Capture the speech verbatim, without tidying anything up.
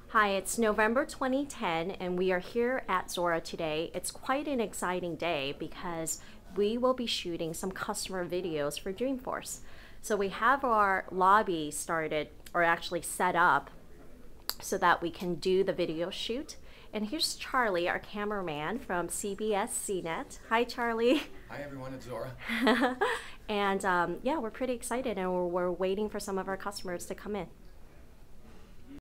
Hi, it's November twenty ten, and we are here at Zuora today. It's quite an exciting day because we will be shooting some customer videos for Dreamforce. So we have our lobby started, or actually set up, so that we can do the video shoot. And here's Charlie, our cameraman from C B S C net. Hi, Charlie. Hi, everyone. It's Zuora. And um, yeah, we're pretty excited, and we're, we're waiting for some of our customers to come in.